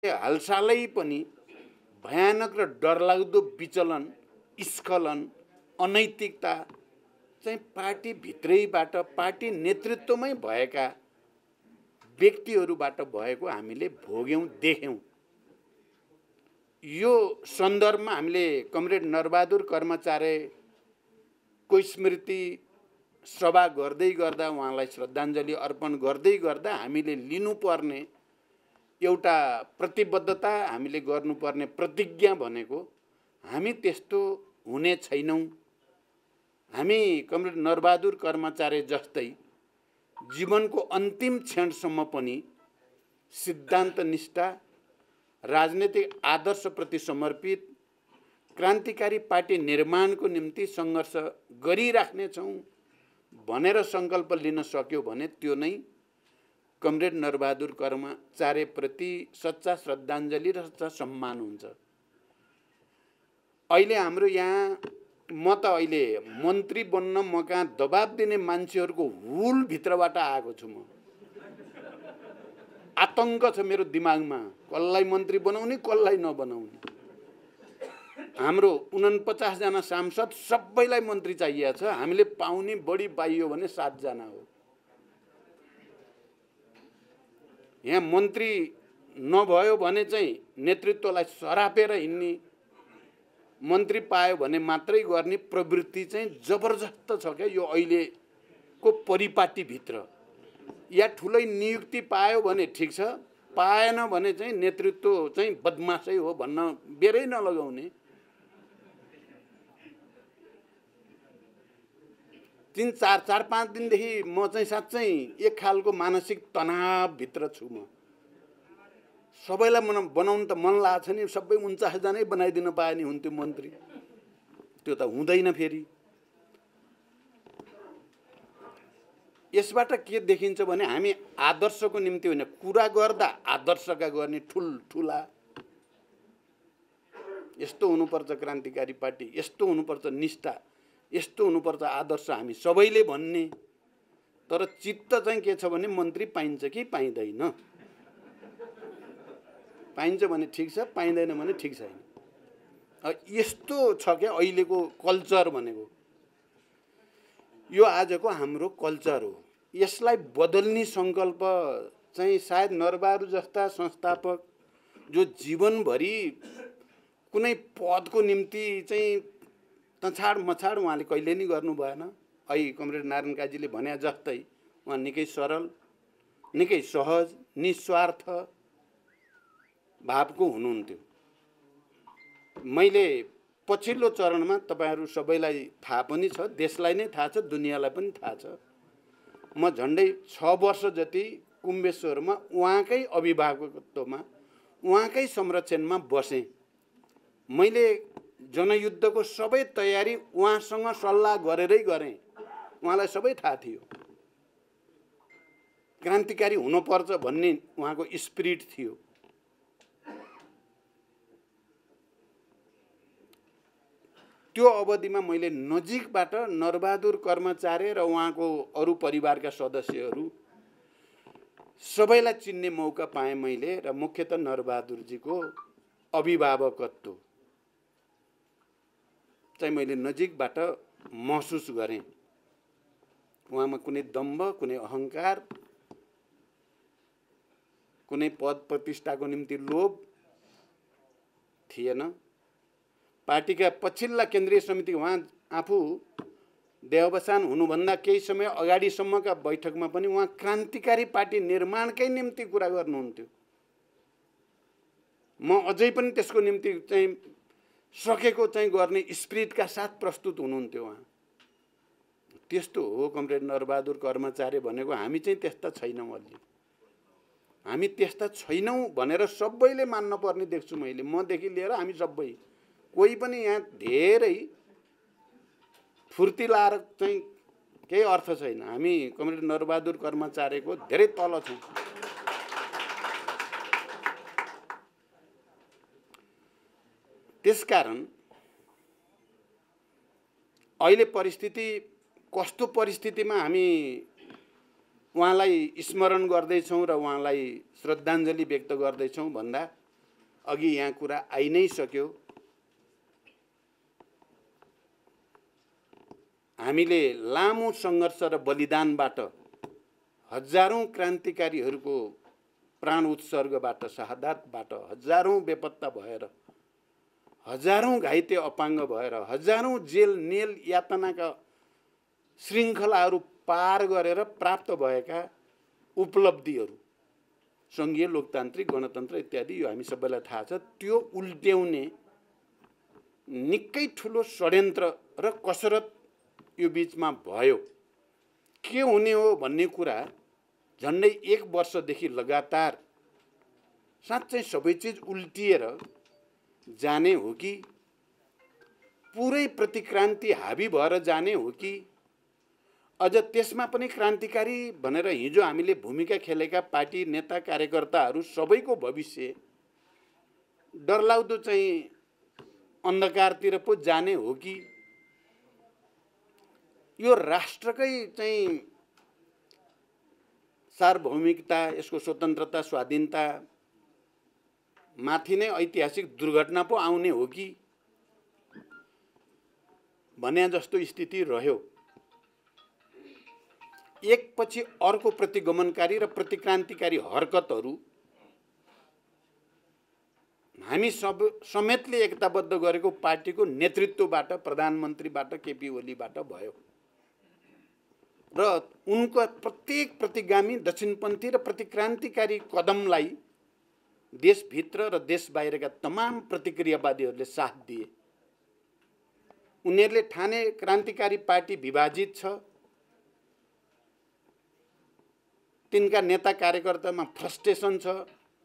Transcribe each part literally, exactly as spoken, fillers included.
हालसालै पनि भयानक र डरलाग्दो विचलन, स्खलन, अनैतिकता चाहिँ पार्टी भित्रैबाट पार्टी नेतृत्वमै भएका व्यक्तिहरूबाट भएको हामीले भोग्यौँ, देख्यौँ। यो सन्दर्भमा हामीले कमरेड नरबहादुर कर्मचारीको स्मृति सभा गर्दै गर्दा, उहाँलाई श्रद्धाञ्जली अर्पण गर्दै गर्दा हामीले लिनुपर्ने एउटा प्रतिबद्धता, हामीले गर्नुपर्ने प्रतिज्ञा भनेको हामी त्यस्तो हुने छैनौँ। हामी कमरेड नरबहादुर कर्मचारी जस्तै जीवनको अन्तिम क्षणसम्म पनि सिद्धान्त निष्ठा, राजनीतिक आदर्शप्रति समर्पित क्रान्तिकारी पार्टी निर्माणको निम्ति सङ्घर्ष गरिराख्नेछौँ भनेर सङ्कल्प लिन सक्यो भने त्यो नै कमरेड नरबहादुर कर्मचारीप्रति सच्चा श्रद्धाञ्जली र सच्चा सम्मान हुन्छ। अहिले हाम्रो यहाँ म त अहिले मन्त्री बन्न म कहाँ दबाब दिने मान्छेहरूको हुल भित्रबाट आएको छु। म आतंक छ मेरो दिमागमा, कसलाई मन्त्री बनाउने कसलाई नबनाउने। हाम्रो उनपचास जना सांसद सबैलाई मन्त्री चाहिएको छ, हामीले पाउने बढी पाइयो भने सात जना हो। यहाँ मन्त्री नभयो भने चाहिँ नेतृत्वलाई सरापेर हिँड्ने, मन्त्री पायो भने मात्रै गर्ने प्रवृत्ति चाहिँ जबरजस्त छ क्या यो अहिलेको परिपाटीभित्र। या ठुलै नियुक्ति पायो भने ठिक छ, पाएन भने चाहिँ नेतृत्व चाहिँ बदमासै हो भन्न बेरै नलगाउने। तीन चार चार पाँच दिनदेखि म चाहिँ साँच्चै एक खालको मानसिक तनावभित्र छु। म सबैलाई मन बनाउनु त मन लाग्छ नि, सबै उन्चास जनै बनाइदिन पाए नि हुन्थ्यो मन्त्री, त्यो त हुँदैन। फेरि यसबाट के देखिन्छ भने हामी आदर्शको निम्ति होइन, कुरा गर्दा आदर्शका गर्ने ठुल्ठुला यस्तो हुनुपर्छ क्रान्तिकारी पार्टी, यस्तो हुनुपर्छ निष्ठा, यस्तो हुनुपर्छ आदर्श हामी सबैले भन्ने। तर चित्त चाहिँ के छ भने मन्त्री पाइन्छ कि पाइँदैन, पाइन्छ भने ठिक छ, पाइँदैन भने ठिक छैन। यस्तो छ क्या अहिलेको कल्चर भनेको। यो आजको हाम्रो कल्चर हो। यसलाई बदल्ने सङ्कल्प चाहिँ सायद नरबहादुर जस्ता संस्थापक जो जीवनभरि कुनै पदको निम्ति चाहिँ तछाड मछाड उहाँले कहिले नि गर्नु भएन। अहिले कमरेड नारायण काजीले भने जस्तै उहाँ निकै सरल, निकै सहज, निस्वार्थ भावको हुनुहुन्थ्यो। मैले पछिल्लो चरणमा तपाईहरू सबैलाई थाहा पनि छ, देशलाई नै थाहा छ, दुनियाँलाई पनि थाहा छ, म झन्डै छ वर्ष जति कुम्बेश्वरमा उहाँकै अभिभावकत्वमा उहाँकै संरक्षणमा बसेँ। मैले जनयुद्धको सबै तयारी उहाँसँग सल्लाह गरेरै गरेँ। उहाँलाई सबै थाहा थियो, क्रान्तिकारी हुनुपर्छ भन्ने उहाँको स्पिरिट थियो। त्यो अवधिमा मैले नजिकबाट नरबहादुर कर्मचारी र उहाँको अरू परिवारका सदस्यहरू सबैलाई चिन्ने मौका पाएँ मैले, र मुख्यतः नरबहादुरजीको अभिभावकत्व चाहिँ मैले नजिकबाट महसुस गरेँ। उहाँमा कुनै दम्भ, कुनै अहङ्कार, कुनै पद प्रतिष्ठाको निम्ति लोभ थिएन। पार्टीका पछिल्ला केन्द्रीय समिति उहाँ आफू देहावसान हुनुभन्दा केही समय अगाडिसम्मका बैठकमा पनि उहाँ क्रान्तिकारी पार्टी निर्माणकै निम्ति कुरा गर्नुहुन्थ्यो। म अझै पनि त्यसको निम्ति चाहिँ सकेको चाहिँ गर्ने स्पिरिटका साथ प्रस्तुत हुनुहुन्थ्यो उहाँ। त्यस्तो हो कमरेड नरबहादुर कर्मचारी भनेको। हामी चाहिँ त्यस्ता छैनौँ अलि, हामी त्यस्ता छैनौँ भनेर सबैले मान्न पर्ने देख्छु मैले, मदेखि लिएर हामी सबै। कोही पनि यहाँ धेरै फुर्ती लाएर चाहिँ केही अर्थ छैन। हामी कमरेड नरबहादुर कर्मचारीको धेरै तल छौँ। त्यसकारण अहिले परिस्थिति कस्तो परिस्थितिमा हामी उहाँलाई स्मरण गर्दैछौँ र उहाँलाई श्रद्धाञ्जली व्यक्त गर्दैछौँ भन्दा अघि यहाँ कुरा आइ नै सक्यो। हामीले लामो सङ्घर्ष र बलिदानबाट हजारौं क्रान्तिकारीहरूको प्राण उत्सर्गबाट शहादतबाट हजारौं बेपत्ता भएर हजारौं घाइते अपाङ्ग भएर हजारौं जेल नेल यातनाका श्रृङ्खलाहरू पार गरेर प्राप्त भएका उपलब्धिहरू सङ्घीय लोकतान्त्रिक गणतन्त्र इत्यादि यो हामी सबैलाई थाहा छ। त्यो उल्ट्याउने निकै ठुलो षड्यन्त्र र कसरत यो बीचमा भयो। के हुने हो भन्ने कुरा झन्डै एक वर्षदेखि लगातार साँच्चै सबै चिज उल्टिएर जाने हो कि पुरै प्रतिक्रान्ति हाबी भएर जाने हो कि अझ त्यसमा पनि क्रान्तिकारी भनेर हिजो हामीले भूमिका खेलेका पार्टी नेता कार्यकर्ताहरू सबैको भविष्य डरलाग्दो चाहिँ अन्धकारतिर पो जाने हो कि यो राष्ट्रकै चाहिँ सार्वभौमिकता यसको स्वतन्त्रता स्वाधीनता माथि नै ऐतिहासिक दुर्घटना पो आउने हो कि भने जस्तो स्थिति रह्यो। एकपछि अर्को प्रतिगमनकारी र प्रतिक्रान्तिकारी हरकतहरू हामी सब समेतले एकताबद्ध गरेको पार्टीको नेतृत्वबाट प्रधानमन्त्रीबाट केपी ओलीबाट भयो र उनको प्रत्येक प्रतिगामी दक्षिणपन्थी र प्रतिक्रान्तिकारी कदमलाई देशभित्र र देश बाहिरका तमाम प्रतिक्रियावादीहरूले साथ दिए। उनीहरूले ठाने क्रान्तिकारी पार्टी विभाजित छ, तिनका नेता कार्यकर्तामा फ्रस्ट्रेसन छ,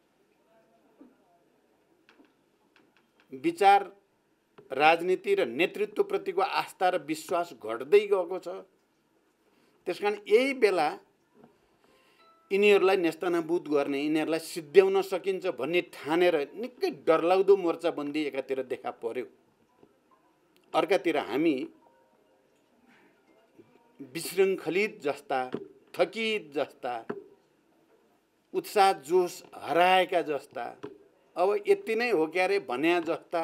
विचार राजनीति र नेतृत्वप्रतिको आस्था र विश्वास घट्दै गएको छ। त्यसकारण यही बेला यिनीहरूलाई नेस्तनाबुद गर्ने यिनीहरूलाई सिद्ध्याउन सकिन्छ भन्ने ठानेर निकै डरलाग्दो मोर्चाबन्दी एकातिर देखा पर्यो। अर्कातिर हामी विशृङ्खलित जस्ता थकित जस्ता उत्साह जोश हराएका जस्ता अब यति नै हो क्यारे भन्या जस्ता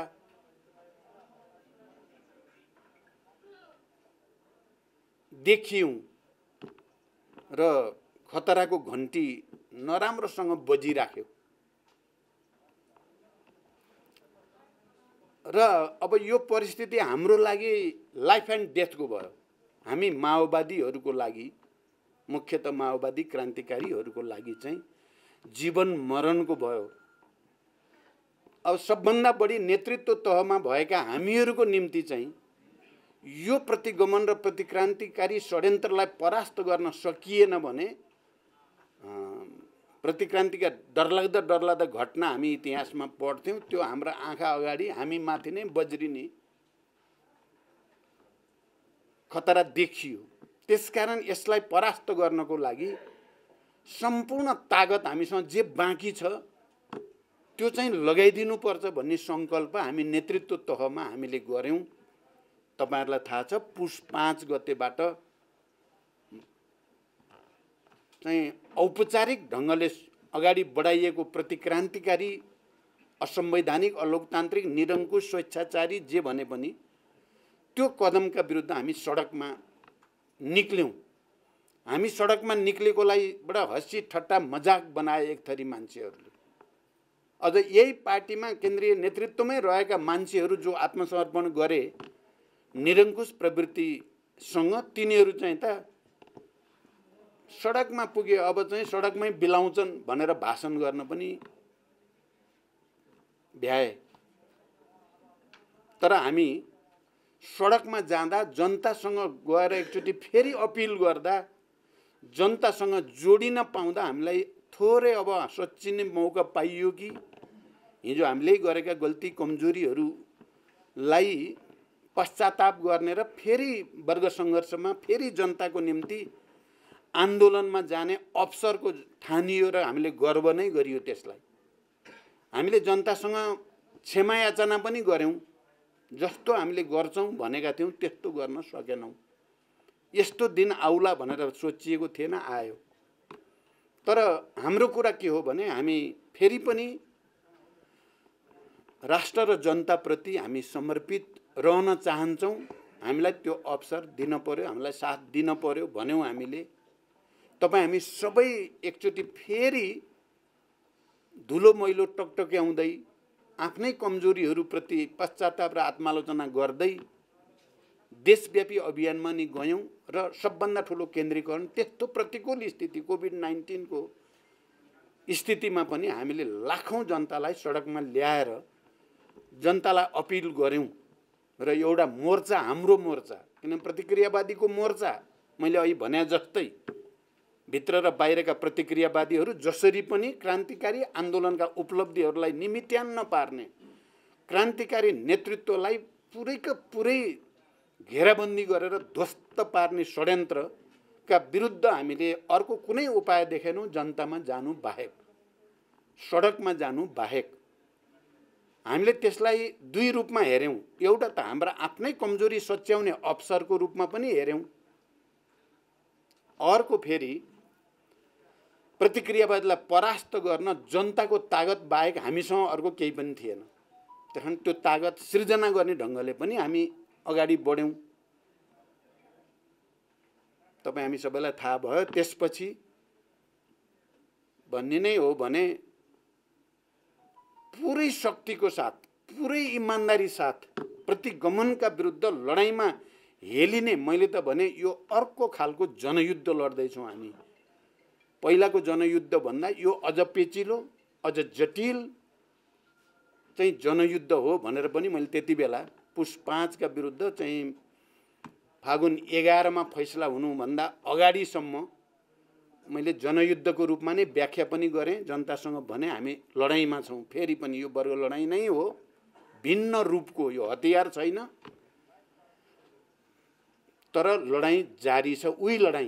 देखियौं र खतराको घन्टी नराम्रोसँग बजिराख्यो र अब यो परिस्थिति हाम्रो लागि लाइफ एन्ड डेथको भयो। हामी माओवादीहरूको लागि मुख्यतः माओवादी क्रान्तिकारीहरूको लागि चाहिँ जीवन मरणको भयो। अब सबभन्दा बढी नेतृत्व तहमा भएका हामीहरूको निम्ति चाहिँ यो प्रतिगमन र प्रतिक्रान्तिकारी षड्यन्त्रलाई परास्त गर्न सकिएन भने प्रतिक्रान्तिका डरलाग्दा डरलाग्दा घटना हामी इतिहासमा पढ्थ्यौँ, त्यो हाम्रा आँखा अगाडि हामी माथि नै बज्रिने खतरा देखियो। त्यसकारण यसलाई परास्त गर्नको लागि सम्पूर्ण तागत हामीसँग जे बाँकी छ त्यो चाहिँ लगाइदिनुपर्छ भन्ने सङ्कल्प हामी नेतृत्व तहमा हामीले गर्यौँ। तपाईहरुलाई थाहा छ पुष पाँच गतेबाट चाहिँ औपचारिक ढङ्गले अगाडि बढाइएको प्रतिक्रान्तिकारी असंवैधानिक अलोकतान्त्रिक निरङ्कुश स्वेच्छाचारी जे भने पनि त्यो कदमका विरुद्ध हामी सडकमा निक्ल्यौं। हामी सडकमा निक्लेकोलाई बडा हँसी ठट्टा मजाक बनाए एक थरी मान्छेहरूले। अझ यही पार्टीमा केन्द्रीय नेतृत्वमै रहेका मान्छेहरू जो आत्मसमर्पण गरे निरङ्कुश प्रवृत्तिसँग, तिनीहरू चाहिँ त सडकमा पुगे अब चाहिँ सडकमै बिलाउँछन् भनेर भाषण गर्न पनि भ्याए। तर हामी सडकमा जाँदा जनतासँग गएर एकचोटि फेरि अपिल गर्दा जनतासँग जोडिन पाउँदा हामीलाई थोरै अब सोचिने मौका पाइयो कि हिजो हामीले गरेका गल्ती कमजोरीहरूलाई पश्चाताप गर्ने र फेरि वर्ग सङ्घर्षमा फेरि जनताको निम्ति आन्दोलनमा जाने अवसरको ठानियो र हामीले गर्व नै गरियो। त्यसलाई हामीले जनतासँग क्षमा याचना पनि गर्यौं। जस्तो हामीले गर्छौं भनेका थियौं त्यस्तो गर्न सकेनौं। यस्तो दिन आउला भनेर सोचिएको थिएन, आयो। तर हाम्रो कुरा के हो भने हामी फेरि पनि राष्ट्र र जनताप्रति हामी समर्पित रहन चाहन्छौँ। हामीलाई त्यो अवसर दिन पर्यो, हामीलाई साथ दिन पर्यो भन्यौँ हामीले। तपाईँ हामी सबै एकचोटि फेरि धुलो मैलो टकटक्याउँदै आफ्नै कमजोरीहरूप्रति पश्चाताप र आत्मालोचना गर्दै देशव्यापी अभियानमा नि गयौँ र सबभन्दा ठुलो केन्द्रीकरण त्यस्तो प्रतिकूल स्थिति कोभिड नाइन्टीन को स्थितिमा पनि हामीले लाखौं जनतालाई सडकमा ल्याएर जनतालाई अपिल गर्यौं र एउटा मोर्चा हाम्रो मोर्चा किन प्रतिक्रियावादीको मोर्चा मैले अघि भने जस्तै भित्र र बाहिरका प्रतिक्रियावादीहरू जसरी पनि क्रान्तिकारी आन्दोलनका उपलब्धिहरूलाई निमित्यान्न पार्ने क्रान्तिकारी नेतृत्वलाई पुरैका पुरै घेराबन्दी गरेर ध्वस्त पार्ने षड्यन्त्रका विरुद्ध हामीले अर्को कुनै उपाय देखेनौं जनतामा जानु बाहेक, सडकमा जानु बाहेक। हामीले त्यसलाई दुई रूपमा हेर्यौं। एउटा त हाम्रा आफ्नै कमजोरी सच्याउने अवसरको रूपमा पनि हेर्यौं, अर्को फेरि प्रतिक्रियावादीलाई परास्त गर्न जनताको तागत बाहेक हामीसँग अर्को केही पनि थिएन। त्यसकारण त्यो तागत सृजना गर्ने ढङ्गले पनि हामी अगाडि बढ्यौं। तपाईँ हामी सबैलाई थाहा भयो त्यसपछि भन्ने नै हो भने पुरै शक्तिको साथ, पुरै इमानदारी साथ प्रतिगमनका विरुद्ध लडाईँमा हेलिने, मैले त भने यो अर्को खालको जनयुद्ध लड्दैछौँ हामी। पहिलाको जनयुद्ध भन्दा यो अझ पेचिलो, अझ जटिल चाहिँ जनयुद्ध हो भनेर पनि मैले त्यति बेला पुस पाँच का विरुद्ध चाहिँ फागुन एघार मा फैसला हुनुभन्दा अगाडिसम्म मैले जनयुद्धको रूपमा नै व्याख्या पनि गरेँ। जनतासँग भने हामी लडाईँमा छौँ, फेरि पनि यो वर्ग लडाईँ नै हो, भिन्न रूपको, यो हतियार छैन तर लडाईँ जारी छ। उही लडाईँ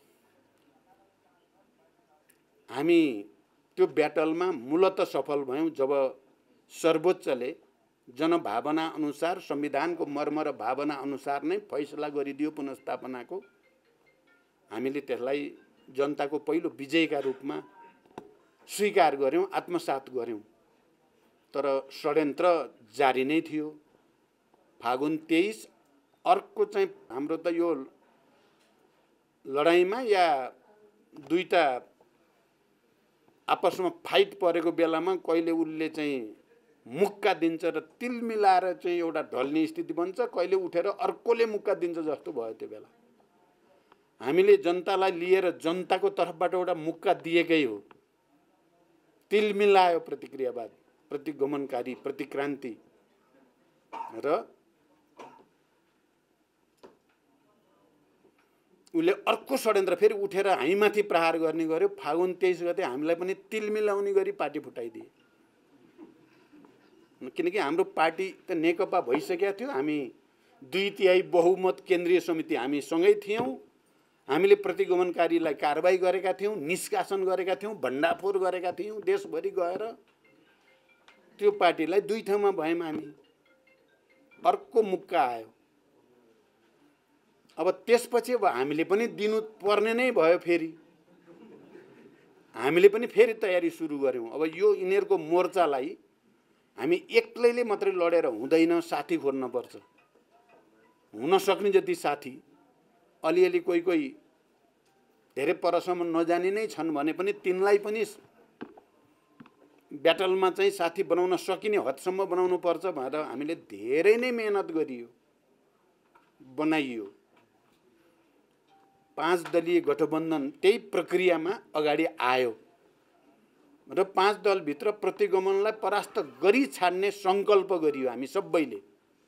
हामी त्यो ब्याटलमा मूलत सफल भयौं जब सर्वोच्चले जनभावना अनुसार, संविधानको मर्म र भावना अनुसार नै फैसला गरिदियो पुनर्स्थापनाको। हामीले त्यसलाई जनताको पहिलो विजयका रूपमा स्वीकार गर्यौं, आत्मसात गर्यौं। तर षड्यन्त्र जारी नै थियो। फागुन तेईस अर्को चाहिँ हाम्रो त यो लडाईँमा या दुईटा आपसमा फाइट परेको बेलामा कहिले उनले चाहिँ मुक्का दिन्छ र तिल मिलाएर चाहिँ एउटा ढल्ने स्थिति बन्छ, कहिले उठेर अर्कोले मुक्का दिन्छ जस्तो भयो। त्यो बेला हामीले जनतालाई लिएर जनताको तर्फबाट एउटा मुक्का दिएकै हो। तिल मिलायो प्रतिक्रियावाद, प्रतिगमनकारी, प्रतिक्रान्ति र उसले अर्को षड्यन्त्र फेरि उठेर हामीमाथि प्रहार गर्ने गर्यो। फागुन तेईस गते हामीलाई पनि तिल मिलाउने गरी पार्टी फुटाइदिए। किनकि हाम्रो पार्टी त नेकपा भइसकेका थियो, हामी दुई तिहाई बहुमत केन्द्रीय समिति हामी सँगै थियौं। हामीले प्रतिगमनकारीलाई कारबाही गरेका थियौं, निष्कासन गरेका थियौं, भण्डाफोर गरेका थियौं देशभरि गएर। त्यो पार्टीलाई दुई ठाउँमा भयौं हामी। अर्को मुक्का आयो। अब त्यसपछि अब हामीले पनि दिनु पर्ने नै भयो। फेरि हामीले पनि फेरि तयारी सुरु गर्यौं। अब यो यिनीहरूको मोर्चालाई हामी एक्लैले मात्रै लडेर हुँदैन, साथी खोज्न पर्छ। हुन सक्ने जति साथी, अलिअलि कोही कोही धेरै परसम्म नजाने नै छन् भने पनि तिनलाई पनि ब्याटलमा चाहिँ साथी बनाउन सकिने हदसम्म बनाउनु पर्छ भनेर हामीले धेरै नै मेहनत गरियो, बनाइयो। पाँच दलीय गठबन्धन त्यही प्रक्रियामा अगाडि आयो र पाँच दलभित्र प्रतिगमनलाई परास्त गरी छाड्ने संकल्प गरियो हामी सबैले।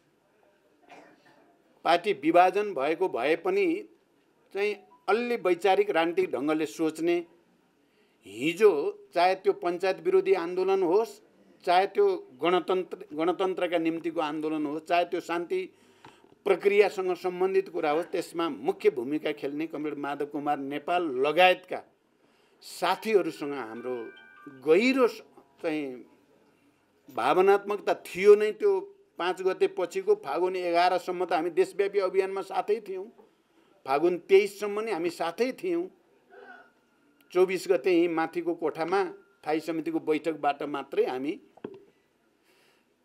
पार्टी विभाजन भएको भए पनि चाहिँ अलि वैचारिक राजनीतिक ढङ्गले सोच्ने, हिजो चाहे त्यो पञ्चायत विरोधी आन्दोलन होस्, चाहे त्यो गणतन्त्र गणतन्त्रका निम्तिको आन्दोलन होस्, चाहे त्यो शान्ति प्रक्रियासँग सम्बन्धित कुरा होस्, त्यसमा मुख्य भूमिका खेल्ने कमरेड माधव कुमार नेपाल लगायतका साथीहरूसँग हाम्रो गहिरो चाहिँ भावनात्मकता थियो नै। त्यो पाँच गते पछिको फागुन एघार सम्म त हामी देशव्यापी अभियानमा साथै थियौं। फागुन तेईस सम्म नै हामी साथै थियौं। चौबीस गते यही माथिको कोठामा स्थायी समितिको बैठकबाट मात्रै हामी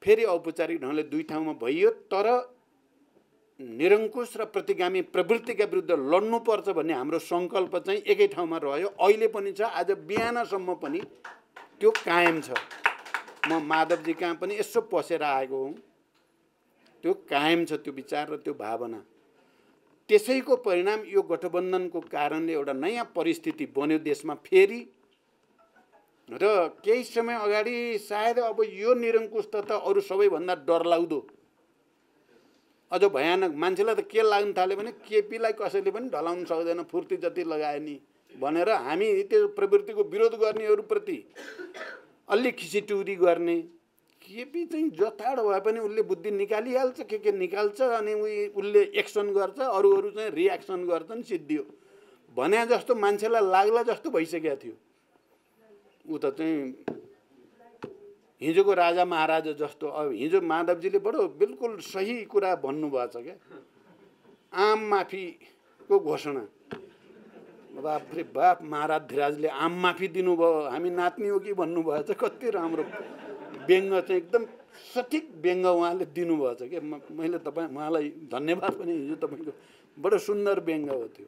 फेरि औपचारिक ढङ्गले दुई ठाउँमा भइयो, तर निरङ्कुश र प्रतिगामी प्रवृत्तिका विरुद्ध लड्नुपर्छ भन्ने हाम्रो सङ्कल्प चाहिँ एकै ठाउँमा रह्यो, अहिले पनि छ, आज बिहानसम्म पनि त्यो कायम छ। म माधवजी कहाँ पनि यसो पसेर आएको हुँ, त्यो कायम छ त्यो विचार र त्यो भावना। त्यसैको परिणाम यो गठबन्धनको कारणले एउटा नयाँ परिस्थिति बन्यो देशमा फेरि, र केही समय अगाडि सायद अब यो निरङ्कुशता त अरू सबैभन्दा डरलाग्दो, अझ भयानक, मान्छेलाई त के लाग्न थाल्यो भने केपीलाई कसैले पनि ढलाउन सक्दैन, फुर्ती जति लगाए नि भनेर हामी त्यो प्रवृत्तिको विरोध गर्नेहरूप्रति अलि खिसिटुरी गर्ने। केपी चाहिँ जताड भए पनि उसले बुद्धि निकालिहाल्छ, के के निकाल्छ, अनि उसले एक्सन गर्छ, अरू अरू चाहिँ रिएक्सन गर्छन्, सिद्धियो भने जस्तो मान्छेलाई लाग्ला जस्तो भइसकेको थियो। ऊ त चाहिँ हिजोको राजा महाराजा जस्तो। अब हिजो माधवजीले बडो बिल्कुल सही कुरा भन्नुभएछ क्या, आम माफीको घोषणा। बाप रे बाप, महाराजधिराजले आम माफी दिनुभयो, हामी नाच्ने हो कि भन्नुभएछ। कति राम्रो व्यङ्ग चाहिँ एकदम सठिक व्यङ्ग उहाँले दिनुभएछ क्या। मैले तपाईँ उहाँलाई धन्यवाद पनि, हिजो तपाईँको बडो सुन्दर व्यङ्ग हो त्यो,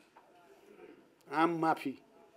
आम माफी।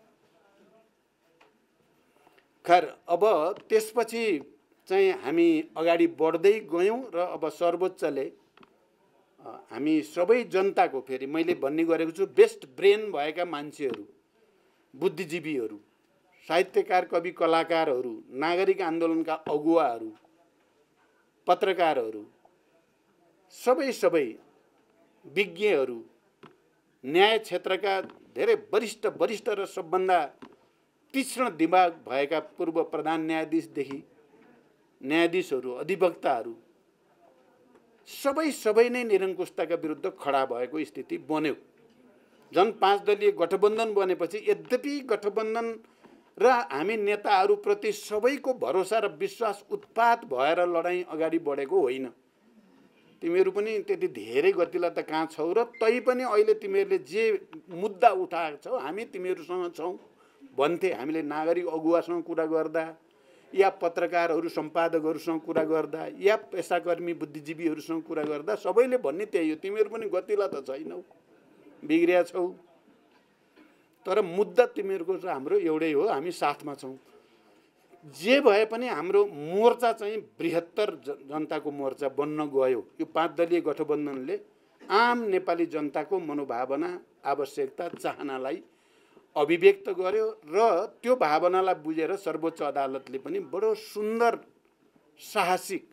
खैर, अब त्यसपछि चाहिँ हामी अगाडि बढ्दै गयौँ र अब सर्वोच्चले हामी सबै जनताको, फेरि मैले भन्ने गरेको छु, बेस्ट ब्रेन भएका मान्छेहरू, बुद्धिजीवीहरू, साहित्यकार, कवि, कलाकारहरू, नागरिक आन्दोलनका अगुवाहरू, पत्रकारहरू, सबै सबै विज्ञहरू, न्याय क्षेत्रका धेरै वरिष्ठ वरिष्ठ र सबभन्दा तीक्ष्ण दिमाग भएका पूर्व प्रधान न्यायाधीशदेखि न्यायाधीशहरू, अधिवक्ताहरू, सबै सबै नै निरङ्कुशताका विरुद्ध खडा भएको स्थिति बन्यो। जन पाँच दलीय गठबन्धन बनेपछि, यद्यपि गठबन्धन र हामी नेताहरूप्रति सबैको भरोसा र विश्वास उत्पात भएर लडाइँ अगाडि बढेको होइन। तिमीहरू पनि त्यति धेरै गतिला त कहाँ छौ, र तै पनि अहिले तिमीहरूले जे मुद्दा उठाएको छौ हामी तिमीहरूसँग छौँ भन्थे। हामीले नागरिक अगुवासँग कुरा गर्दा, या पत्रकारहरू, सम्पादकहरूसँग कुरा गर्दा, या पेसाकर्मी बुद्धिजीवीहरूसँग कुरा गर्दा सबैले भन्ने त्यही हो, तिमीहरू पनि गतिला त छैनौ, बिग्रिया छौ, तर मुद्दा तिमीहरूको र हाम्रो एउटै हो, हामी साथमा छौँ। जे भए पनि हाम्रो मोर्चा चाहिँ बृहत्तर जनताको मोर्चा बन्न गयो। यो पाँच दलीय गठबन्धनले आम नेपाली जनताको मनोभावना, आवश्यकता, चाहनालाई अभिव्यक्त गर्यो, र त्यो भावनालाई बुझेर सर्वोच्च अदालतले पनि बडो सुन्दर, साहसिक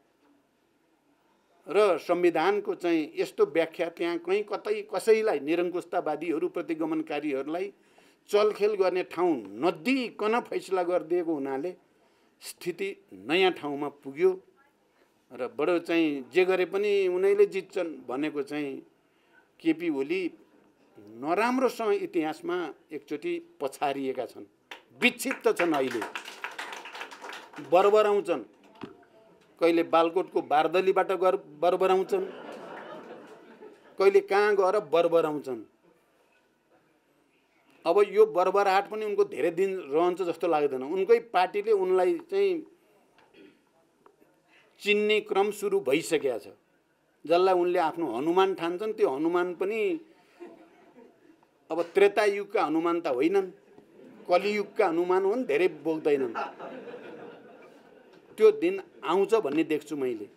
र संविधानको चाहिँ यस्तो व्याख्या त्यहाँ कहीँ कतै कसैलाई, निरङ्कुशतावादीहरू, प्रतिगमनकारीहरूलाई चलखेल गर्ने ठाउँ नदिइकन फैसला गरिदिएको हुनाले स्थिति नयाँ ठाउँमा पुग्यो। र बडो चाहिँ जे गरे पनि उनीहरूले जित्छन् भनेको चाहिँ केपी ओली नराम्रोसँग इतिहासमा एकचोटि पछारिएका छन्, विक्षिप्त छन्, अहिले बरबराउँछन्, कहिले बालकोटको बारदलीबाट गर बरबराउँछन्, कहिले कहाँ गएर बरबराउँछन्। अब यो बरबराहट पनि उनको धेरै दिन रहन्छ जस्तो लाग्दैन। उनकै पार्टीले उनलाई चाहिँ चिन्ने क्रम सुरु भइसकेको छ। जसलाई उनले आफ्नो हनुमान ठान्छन्, त्यो हनुमान पनि अब त्रेता युगका हनुमान त होइनन्, कलियुगका हनुमान हुन्, धेरै बोक्दैनन्। त्यो दिन आउँछ भन्ने देख्छु मैले।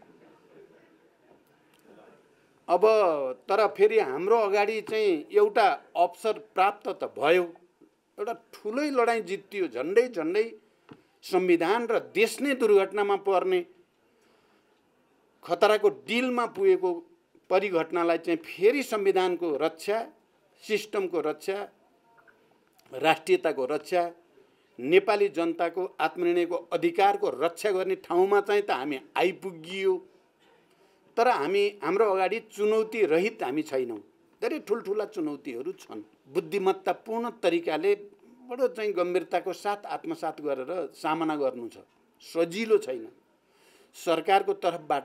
अब तर फेरि हाम्रो अगाडि चाहिँ एउटा अवसर प्राप्त त भयो, एउटा ठुलै लडाइँ जित्तियो, झन्डै झन्डै संविधान र देश नै दुर्घटनामा पर्ने खतराको डिलमा पुगेको परिघटनालाई चाहिँ फेरि संविधानको रक्षा, सिस्टमको रक्षा, राष्ट्रियताको रक्षा, नेपाली जनताको आत्मनिर्णयको अधिकारको रक्षा गर्ने ठाउँमा चाहिँ त हामी आइपुगियो। तर हामी, हाम्रो अगाडि चुनौती रहित हामी छैनौँ, धेरै ठुल्ठुला चुनौतीहरू छन्। बुद्धिमत्तापूर्ण तरिकाले बडो चाहिँ गम्भीरताको साथ आत्मसात गरेर सामना गर्नु छ, सजिलो छैन। सरकारको तर्फबाट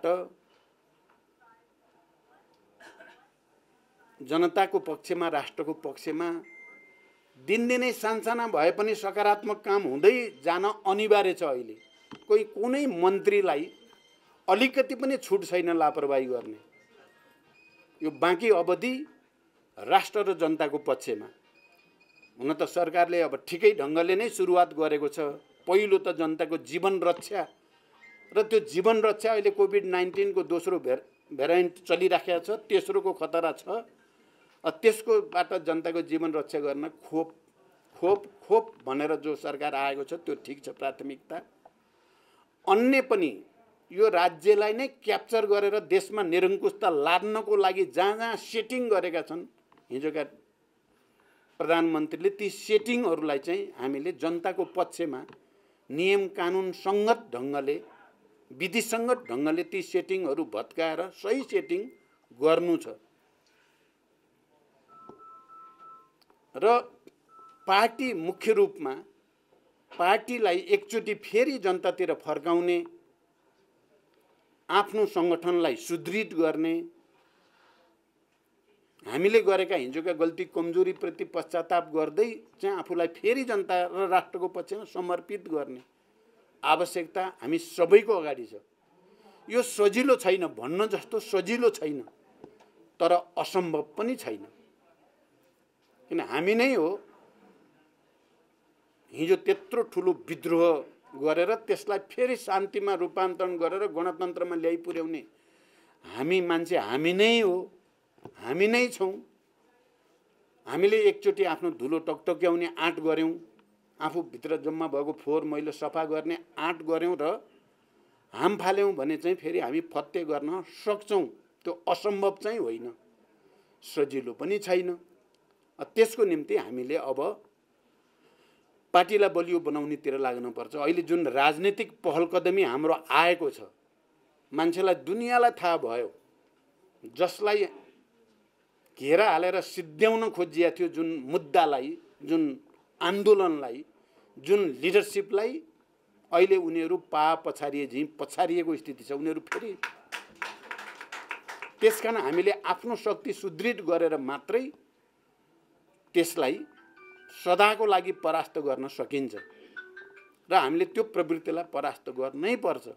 जनताको पक्षमा, राष्ट्रको पक्षमा दिनदिनै सानसाना भए पनि सकारात्मक काम हुँदै जान अनिवार्य छ। अहिले कोही कुनै मन्त्रीलाई अलिकति पनि छुट छैन लापरवाही गर्ने। यो बाँकी अवधि राष्ट्र र जनताको पक्षमा। हुन त सरकारले अब ठिकै ढङ्गले नै सुरुवात गरेको छ। पहिलो त जनताको जीवन रक्षा र त्यो जीवन रक्षा अहिले कोभिड नाइन्टीन को दोस्रो भेर भेरिएन्ट चलिराखेको छ, तेस्रोको खतरा छ। त्यसकोबाट जनताको जीवन रक्षा गर्न खोप खोप खोप भनेर जो सरकार आएको छ त्यो ठिक छ, प्राथमिकता। अन्य पनि यो राज्यलाई नै क्याप्चर गरेर देशमा निरङ्कुशता लाद्नको लागि जहाँ जहाँ सेटिङ गरेका छन् हिजोका प्रधानमन्त्रीले, ती सेटिङहरूलाई चाहिँ हामीले जनताको पक्षमा नियम कानुन सङ्गत ढङ्गले, विधिसङ्गत ढङ्गले ती सेटिङहरू भत्काएर सही सेटिङ गर्नु छ। र पार्टी मुख्य रूपमा पार्टीलाई एकचोटि फेरि जनतातिर फर्काउने, आफ्नो सङ्गठनलाई सुदृढ गर्ने, हामीले गरेका हिजोका गल्ती कमजोरीप्रति पश्चाताप गर्दै चाहिँ आफूलाई फेरि जनता र राष्ट्रको पक्षमा समर्पित गर्ने आवश्यकता हामी सबैको अगाडि छ। यो सजिलो छैन, भन्न जस्तो सजिलो छैन, तर असम्भव पनि छैन। किन हामी नै हो हिजो त्यत्रो ठुलो विद्रोह गरेर त्यसलाई फेरि शान्तिमा रूपान्तरण गरेर गणतन्त्रमा ल्याइ पुर्याउने हामी मान्छे हामी नै हो, हामी नै छौँ। हामीले एकचोटि आफ्नो धुलो टकटक्याउने आँट गऱ्यौँ, आफूभित्र जम्मा भएको फोहोर मैलो सफा गर्ने आँट गऱ्यौँ र हाम फाल्यौँ भने चाहिँ फेरि हामी फत्ते गर्न सक्छौँ। त्यो असम्भव चाहिँ होइन, सजिलो पनि छैन। त्यसको निम्ति हामीले अब पार्टीलाई बलियो बनाउनेतिर लाग्नुपर्छ। अहिले जुन राजनीतिक पहल कदमी हाम्रो आएको छ, मान्छेलाई दुनियाँलाई थाहा भयो, जसलाई घेरा हालेर सिद्ध्याउन खोजिया थियो जुन मुद्दालाई, जुन आन्दोलनलाई, जुन लिडरसिपलाई, अहिले उनीहरू पा पछारिए झैँ पछारिएको स्थिति छ। उनीहरू फेरि त्यसकारण हामीले आफ्नो शक्ति सुदृढ गरेर मात्रै त्यसलाई सदाको लागि परास्त गर्न सकिन्छ र हामीले त्यो प्रवृत्तिलाई परास्त गर्नै पर्छ।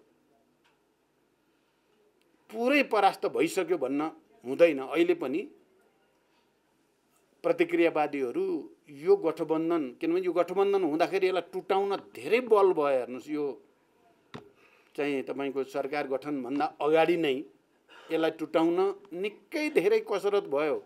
पुरै परास्त भइसक्यो भन्न हुँदैन। अहिले पनि प्रतिक्रियावादीहरू यो गठबन्धन, किनभने यो गठबन्धन हुँदाखेरि यसलाई टुटाउन धेरै बल भयो। हेर्नुहोस्, यो चाहिँ तपाईँको सरकार गठनभन्दा अगाडि नै यसलाई टुटाउन निकै धेरै कसरत भयो।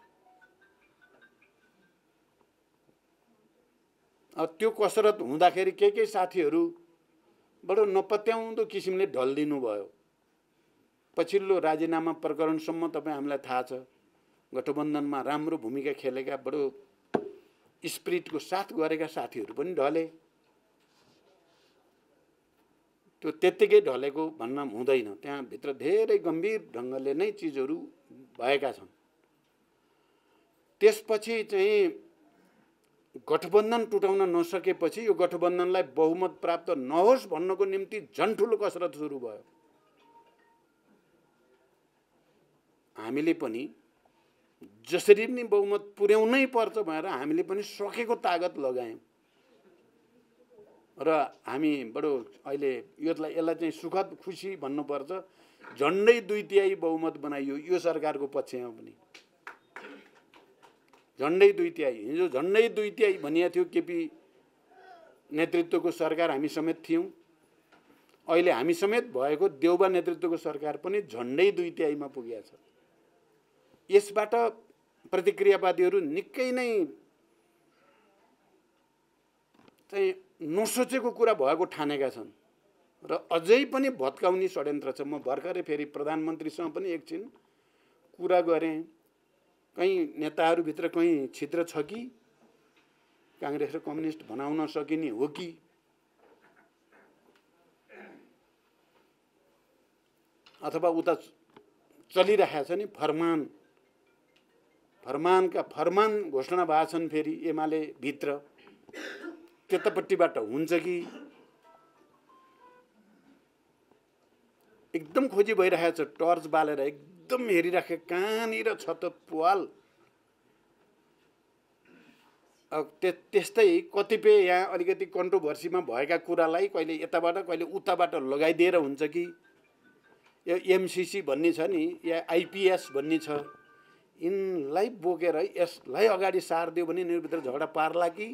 त्यो कसरत हुँदाखेरि के के साथीहरू बडो नपत्याउँदो किसिमले ढल्दिनु भयो। पछिल्लो राजीनामा प्रकरणसम्म तपाईँ हामीलाई थाहा छ, गठबन्धनमा राम्रो भूमिका खेलेका, बडो स्पिरिटको साथ गरेका साथीहरू पनि ढले। त्यो त्यत्तिकै ढलेको भन्न हुँदैन, त्यहाँभित्र धेरै गम्भीर ढङ्गले नै चिजहरू भएका छन्। त्यसपछि चाहिँ गठबन्धन टुटाउन नसकेपछि यो गठबन्धनलाई बहुमत प्राप्त नहोस् भन्नको निम्ति झन् ठुलो कसरत सुरु भयो। हामीले पनि जसरी पनि बहुमत पुर्याउनै पर्छ भनेर हामीले पनि सकेको तागत लगायौँ र हामी बडो अहिले यसलाई यसलाई चाहिँ सुखद खुसी भन्नुपर्छ, झन्डै दुई तिहाई बहुमत बनाइयो यो सरकारको पक्षमा पनि। झन्डै दुई तिहाई, हिजो झन्डै दुई तिहाई भनिएको थियो केपी नेतृत्वको सरकार, हामी समेत थियौँ। अहिले हामी समेत भएको देउबा नेतृत्वको सरकार पनि झन्डै दुई तिहाईमा पुगेको छ। यसबाट प्रतिक्रियावादीहरू निकै नै चाहिँ नसोचेको कुरा भएको ठानेका छन् र अझै पनि भत्काउने षड्यन्त्र छ। म भर्खरै फेरि प्रधानमन्त्रीसँग पनि एकछिन कुरा गरेँ। कहीँ नेताहरूभित्र कहीँ छिद्र छ कि, काङ्ग्रेस र कम्युनिस्ट बनाउन सकिने हो कि, अथवा उता चलिरहेको छ नि फरमान, फरमानका फरमान घोषणा भएको छन् फेरि एमाले भित्र, त्यतापट्टिबाट हुन्छ कि एकदम खोजी भइरहेको छ। टर्च बालेर एकदम हेरिराखे कहाँनिर छ त पुवाल। त्यस्तै कतिपय यहाँ अलिकति कन्ट्रोभर्सीमा भएका कुरालाई कहिले यताबाट कहिले उताबाट लगाइदिएर हुन्छ कि, यो एमसिसी भन्ने छ नि या आइपिएस भन्ने छ, यिनलाई बोकेर यसलाई अगाडि सारिदियो भने यिनीहरूभित्र झगडा पार्ला कि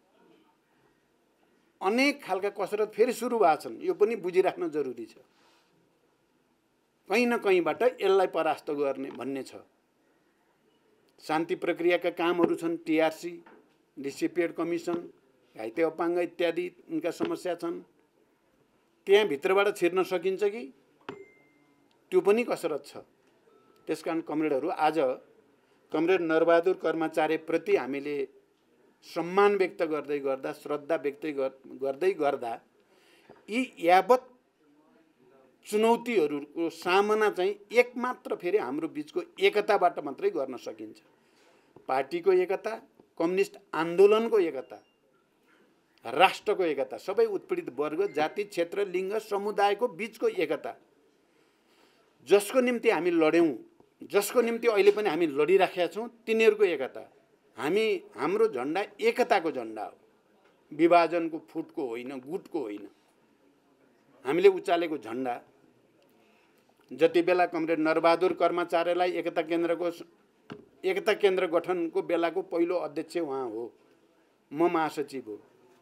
अनेक खालका कसरत फेरि सुरु भएको छन्। यो पनि बुझिराख्न जरुरी छ। कहीँ न कहीँबाट यसलाई परास्त गर्ने भन्ने छ। शान्ति प्रक्रियाका कामहरू छन्, टिआरसी, डिसिपिएड कमिसन, घाइते अपाङ्ग इत्यादि उनका समस्या छन्। त्यहाँभित्रबाट छिर्न सकिन्छ कि त्यो पनि कसरत छ। त्यसकारण कमरेडहरू, आज कमरेड नरबहादुर कर्माचार्यप्रति हामीले सम्मान व्यक्त गर्दै गर्दा, श्रद्धा व्यक्त गर्दै गर्दा यी यावत चुनौतीहरूको सामना चाहिँ एकमात्र फेरि हाम्रो बिचको एकताबाट मात्रै गर्न सकिन्छ। पार्टीको एकता, कम्युनिस्ट आन्दोलनको एकता, राष्ट्रको एकता, सबै उत्पीडित वर्ग, जाति, क्षेत्र, लिङ्ग, समुदायको बिचको एकता, जसको निम्ति हामी लड्यौँ, जसको निम्ति अहिले पनि हामी लडिराखेका छौँ, तिनीहरूको एकता। हामी हाम्रो झन्डा एकताको झन्डा हो, विभाजनको, फुटको होइन, गुटको होइन। हामीले उचालेको झन्डा जति बेला कमरेड नरबहादुर कर्माचार्यलाई एकता केन्द्रको एकता केन्द्र गठनको बेलाको पहिलो अध्यक्ष उहाँ हो, म महासचिव हो।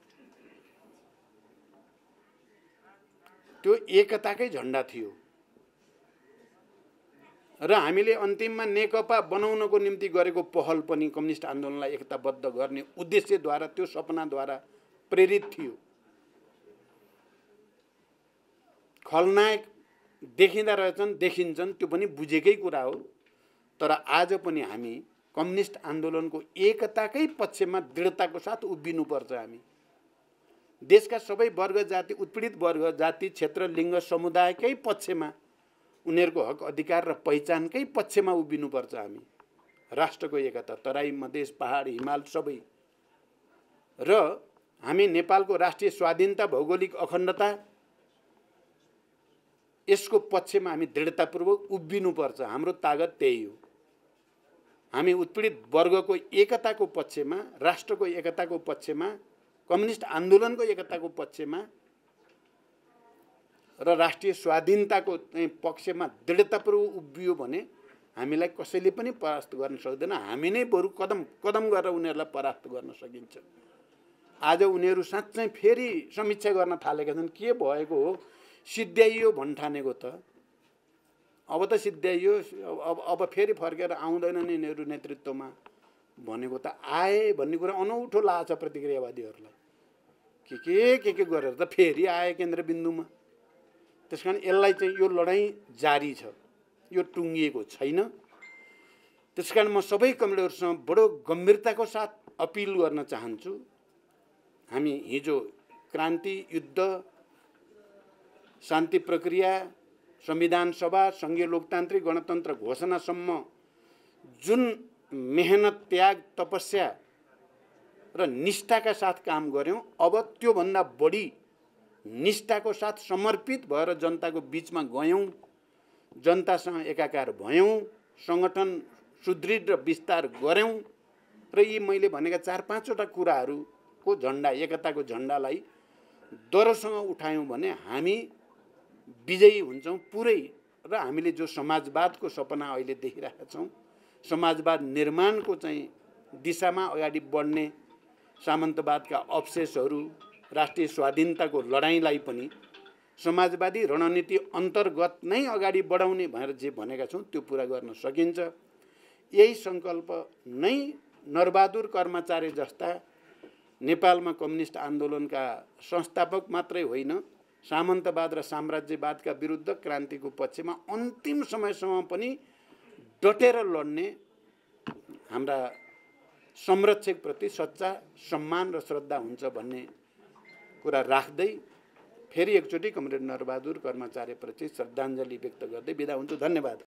त्यो एकताकै झन्डा थियो र हामीले अन्तिममा नेकपा बनाउनको निम्ति गरेको पहल पनि कम्युनिस्ट आन्दोलनलाई एकताबद्ध गर्ने उद्देश्यद्वारा, त्यो सपनाद्वारा प्रेरित थियो। खलनायक देखिँदा रहेछन्, देखिन्छन्, त्यो पनि बुझेकै कुरा हो। तर आज पनि हामी कम्युनिस्ट आन्दोलनको एकताकै पक्षमा दृढताको साथ उभिनुपर्छ। हामी देशका सबै वर्ग, जाति, उत्पीडित वर्ग, जाति, क्षेत्र, लिङ्ग, समुदायकै पक्षमा, उनीहरूको हक अधिकार र पहिचानकै पक्षमा उभिनुपर्छ। हामी राष्ट्रको एकता, तराई, मधेस, पहाड, हिमाल सबै, र हामी नेपालको राष्ट्रिय स्वाधीनता, भौगोलिक अखण्डता, यसको पक्षमा हामी दृढतापूर्वक उभिनुपर्छ। हाम्रो तागत त्यही हो। हामी उत्पीडित वर्गको एकताको पक्षमा, राष्ट्रको एकताको पक्षमा, कम्युनिस्ट आन्दोलनको एकताको पक्षमा र राष्ट्रिय स्वाधीनताको पक्षमा दृढतापूर्वक उभियो भने हामीलाई कसैले पनि परास्त गर्न सक्दैन। हामी नै बरु कदम कदम गरेर उनीहरूलाई परास्त गर्न सकिन्छ। आज उनीहरू साँच्चै फेरि समीक्षा गर्न थालेका छन्। के भएको हो, सिद्ध्याइयो भन्ठानेको त अब त सिद्ध्याइयो, अब अब फेरि फर्केर आउँदैनन् यिनीहरू नेतृत्वमा भनेको त आए भन्ने कुरा अनौठो लाग्छ प्रतिक्रियावादीहरूलाई। के के के के गरेर त फेरि आए केन्द्रबिन्दुमा। त्यसकारण यसलाई चाहिँ यो लडाईँ जारी छ, यो टुङ्गिएको छैन। त्यसकारण म सबै कमरेडहरूसँग बडो गम्भीरताको साथ अपिल गर्न चाहन्छु। हामी हिजो क्रान्ति, युद्ध, शान्ति प्रक्रिया, संविधान सभा, सङ्घीय लोकतान्त्रिक गणतन्त्र घोषणासम्म जुन मेहनत, त्याग, तपस्या र निष्ठाका साथ काम गऱ्यौँ, अब त्योभन्दा बढी निष्ठाको साथ समर्पित भएर जनताको बिचमा गयौँ, जनतासँग एकाकार भयौँ, सङ्गठन सुदृढ र विस्तार गऱ्यौँ र यी मैले भनेका चार पाँचवटा कुराहरूको झन्डा, एकताको झन्डालाई दरोसँग उठायौँ भने हामी विजयी हुन्छौँ पुरै। र हामीले जो समाजवादको सपना अहिले देखिरहेका छौँ, समाजवाद निर्माणको चाहिँ दिशामा अगाडि बढ्ने सामन्तवादका अवशेषहरू, राष्ट्रिय स्वाधीनताको लडाईँलाई पनि समाजवादी रणनीति अन्तर्गत नै अगाडि बढाउने भनेर जे भनेका छौँ त्यो पुरा गर्न सकिन्छ। यही सङ्कल्प नै नरबहादुर कर्माचार्य जस्ता नेपालमा कम्युनिस्ट आन्दोलनका संस्थापक मात्रै होइन, सामन्तवाद र साम्राज्यवादका विरुद्ध क्रान्तिको पक्षमा अन्तिम समयसम्म पनि डटेर लड्ने हाम्रा संरक्षकप्रति सच्चा सम्मान र श्रद्धा हुन्छ भन्ने कुरा राख्दै फेरि एकचोटि कमरेड नरबहादुर कर्माचार्यप्रति श्रद्धाञ्जली व्यक्त गर्दै बिदा हुन्छु। धन्यवाद।